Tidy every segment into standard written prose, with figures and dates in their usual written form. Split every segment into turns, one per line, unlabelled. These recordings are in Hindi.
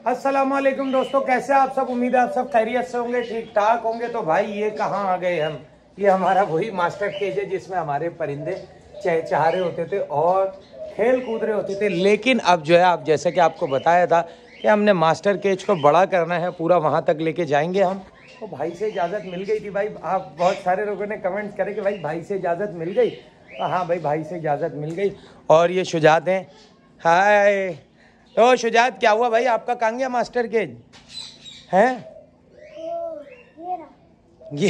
अस्सलाम वालेकुम दोस्तों, कैसे आप सब। उम्मीद है आप सब खैरियत से होंगे, ठीक ठाक होंगे। तो भाई ये कहाँ आ गए हम। ये हमारा वही मास्टर केज है जिसमें हमारे परिंदे चहचहा रहे होते थे और खेल कूद रहे होते थे। लेकिन अब जो है, आप जैसे कि आपको बताया था कि हमने मास्टर केज को बड़ा करना है, पूरा वहाँ तक लेके जाएंगे हम। तो भाई से इजाज़त मिल गई थी। भाई आप बहुत सारे लोगों ने कमेंट्स करे कि भाई से इजाज़त मिल गई। तो हाँ भाई से इजाज़त मिल गई। और ये शुजात हैं। हाय। तो शुजात, क्या हुआ भाई, आपका कहाँ गया मास्टर केज हैं? ये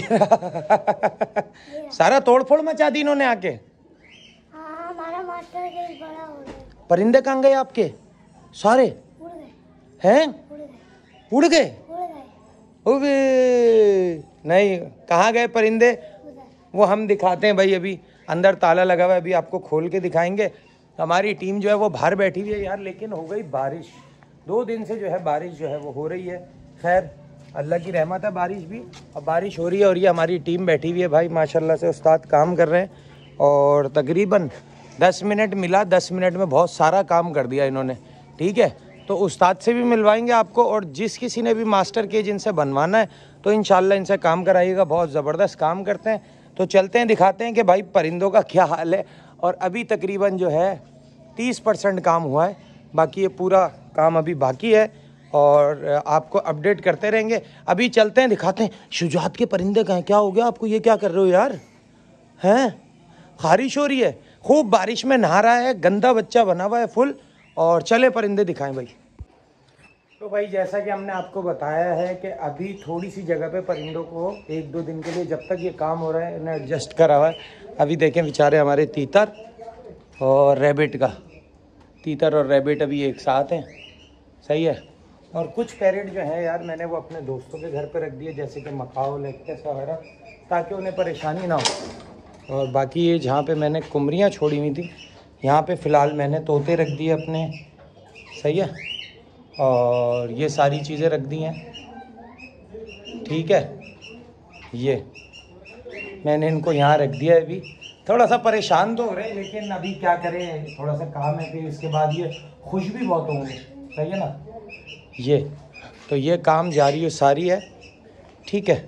सारा तोड़ फोड़ मचा दी इन्होंने आके।
हाँ, हमारा मास्टर केज बड़ा हो गया।
परिंदे कहाँ गए आपके सारे?
उड़ गए।
हैं?
उड़ गए।
उड़ गए। नहीं, कहाँ गए परिंदे? वो हम दिखाते हैं भाई। अभी अंदर ताला लगा हुआ है, अभी आपको खोल के दिखाएंगे। हमारी टीम जो है वो बाहर बैठी हुई है यार, लेकिन हो गई बारिश। 2 दिन से जो है बारिश जो है वो हो रही है। खैर अल्लाह की रहमत है, बारिश भी। अब बारिश हो रही है और ये हमारी टीम बैठी हुई है भाई, माशाल्लाह से उस्ताद काम कर रहे हैं। और तकरीबन 10 मिनट मिला, 10 मिनट में बहुत सारा काम कर दिया इन्होंने। ठीक है, तो उस्ताद से भी मिलवाएंगे आपको, और जिस किसी ने भी मास्टर केज इनसे बनवाना है तो इंशाल्लाह इनसे काम कराइएगा। बहुत ज़बरदस्त काम करते हैं। तो चलते हैं, दिखाते हैं कि भाई परिंदों का क्या हाल है। और अभी तकरीबन जो है 30% काम हुआ है, बाकी ये पूरा काम अभी बाकी है और आपको अपडेट करते रहेंगे। अभी चलते हैं, दिखाते हैं। शुजात के परिंदे कहाँ हैं? क्या हो गया आपको, ये क्या कर रहे हो यार? हैं? बारिश हो रही है, खूब बारिश में नहा रहा है, गंदा बच्चा बना हुआ है फुल। और चले परिंदे दिखाएं भाई। तो भाई जैसा कि हमने आपको बताया है कि अभी थोड़ी सी जगह पे परिंदों को 1-2 दिन के लिए, जब तक ये काम हो रहा है, इन्हें एडजस्ट करा हुआ है। अभी देखें बेचारे हमारे तीतर और रैबिट का, तीतर और रैबिट अभी एक साथ हैं। सही है। और कुछ पैरेट जो है यार, मैंने वो अपने दोस्तों के घर पे रख दिए, जैसे कि मकाओ, लेक्टेस वगैरह, ताकि उन्हें परेशानी ना हो। और बाकी ये जहाँ पे मैंने कुमरियाँ छोड़ी हुई थी, यहाँ पे फ़िलहाल मैंने तोते रख दिए अपने। सही है। और ये सारी चीज़ें रख दी हैं। ठीक है, ये मैंने इनको यहाँ रख दिया है। अभी थोड़ा सा परेशान तो हो रहे हैं, लेकिन अभी क्या करें, थोड़ा सा काम है। फिर इसके बाद ये खुश भी बहुत होंगे। सही है ना। ये तो ये काम जारी सारी है। ठीक है।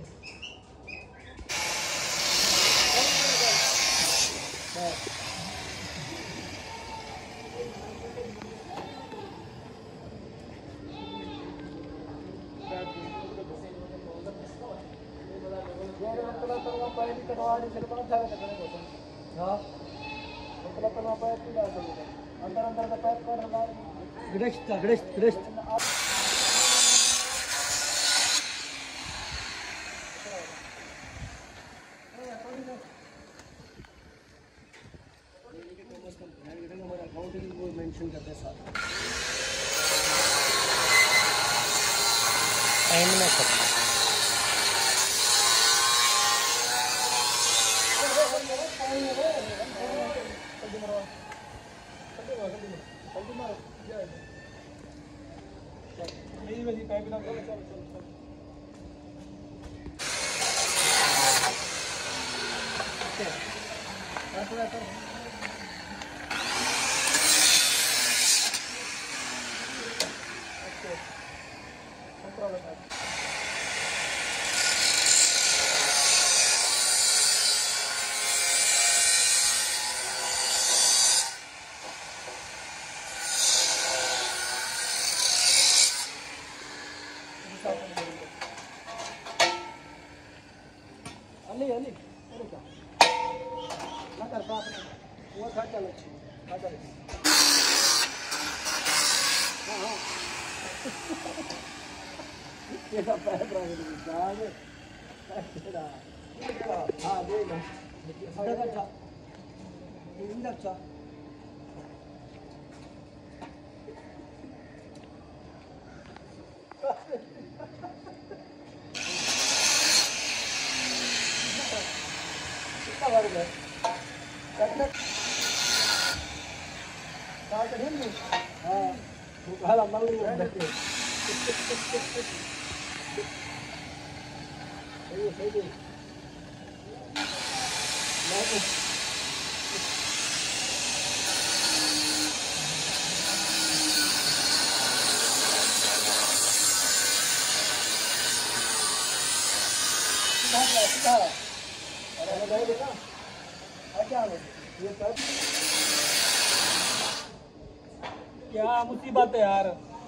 क्या मुसीबत है यार।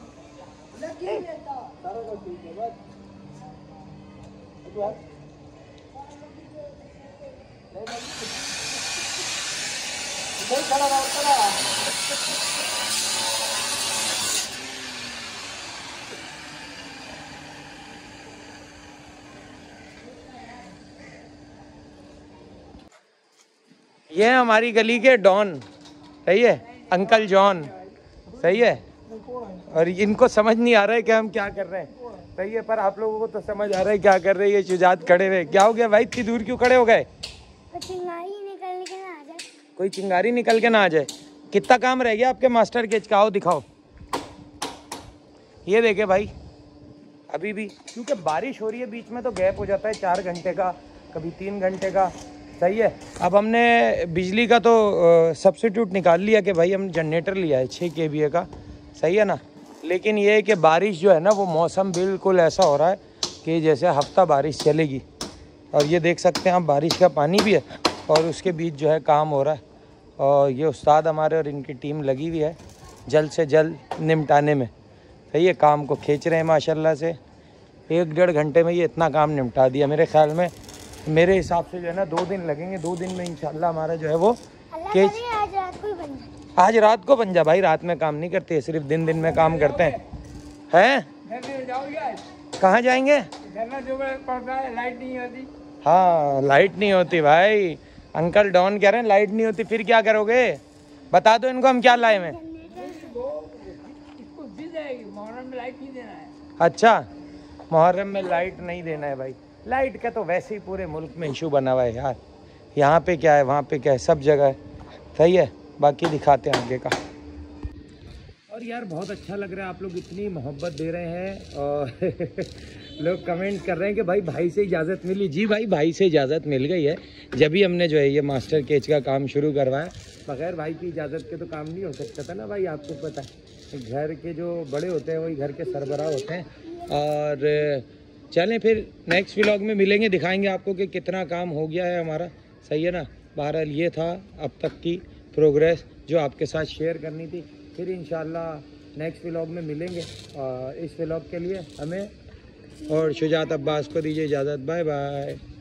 ये है हमारी गली के डॉन, सही है, अंकल जॉन, सही है। और इनको समझ नहीं आ रहा है कि हम क्या कर रहे हैं, सही है, पर आप लोगों को तो समझ आ रहा है क्या कर रहे हैं। ये शुजात खड़े हुए, क्या हो गया भाई, इतनी दूर क्यों खड़े हो गए?
चिंगारी निकल के ना आ जाए।
कोई चिंगारी निकल के ना आ जाए। कितना काम रह गया आपके मास्टर केज का, आओ दिखाओ। ये देखे भाई, अभी भी क्योंकि बारिश हो रही है, बीच में तो गैप हो जाता है 4 घंटे का, कभी 3 घंटे का, सही है। अब हमने बिजली का तो सब्स्टिट्यूट निकाल लिया कि भाई हम जनरेटर लिया है 6 kVA का, सही है ना। लेकिन ये है कि बारिश जो है ना, वो मौसम बिल्कुल ऐसा हो रहा है कि जैसे हफ्ता बारिश चलेगी। और ये देख सकते हैं आप, बारिश का पानी भी है और उसके बीच जो है काम हो रहा है। और ये उस्ताद हमारे और इनकी टीम लगी हुई है जल्द से जल्द निपटाने में, सही है। काम को खींच रहे हैं माशाल्लाह से। 1-1.5 घंटे में ये इतना काम निपटा दिया। मेरे ख्याल में, मेरे हिसाब से जो है ना 2 दिन लगेंगे। 2 दिन में इंशाल्लाह हमारा जो है वो केज
आज रात को ही बन जाए।
आज रात को बन जा भाई। रात में काम नहीं करते, सिर्फ दिन दिन में काम करते हैं। कहाँ जाएंगे?
लाइट नहीं होती।
हाँ, लाइट नहीं होती भाई। अंकल डॉन कह रहे हैं लाइट नहीं होती, फिर क्या करोगे? बता दो इनको हम क्या लाए हैं।
मुहर्रम में लाइट नहीं देना है।
अच्छा, मुहर्रम में लाइट नहीं देना है भाई। लाइट का तो वैसे ही पूरे मुल्क में इशू बना हुआ है यार। यहाँ पे क्या है, वहाँ पे क्या है, सब जगह है, सही है। बाकी दिखाते हैं आगे का। और यार बहुत अच्छा लग रहा है, आप लोग इतनी मोहब्बत दे रहे हैं और लोग कमेंट कर रहे हैं कि भाई से इजाज़त मिली। जी भाई से इजाज़त मिल गई है। जब भी हमने जो है ये मास्टर केज का काम शुरू करवाया, बगैर भाई की इजाज़त के तो काम नहीं हो सकता था ना भाई। आपको पता है घर के जो बड़े होते हैं वही घर के सरबराह होते हैं। और चलें फिर नेक्स्ट व्लॉग में मिलेंगे, दिखाएंगे आपको कि कितना काम हो गया है हमारा, सही है ना। बहरहाल ये था अब तक की प्रोग्रेस जो आपके साथ शेयर करनी थी। फिर इंशाल्लाह नेक्स्ट व्लॉग में मिलेंगे। इस व्लॉग के लिए हमें और शुजात अब्बास को दीजिए इजाज़त। Bye bye.